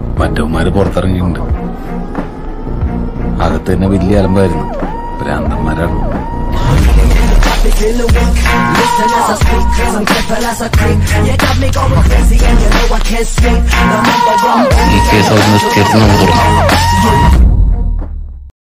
മറ്റവന്മാര് പുറത്തിറങ്ങിയിട്ടുണ്ട്. അകത്ത് തന്നെ വലിയ അലമ്പായിരുന്നു. ഭ്രാന്തന്മാരാണ്. ഈ കേസ് അവിടെ നിസ്കരിച്ച് നമുക്ക് തുടങ്ങാം.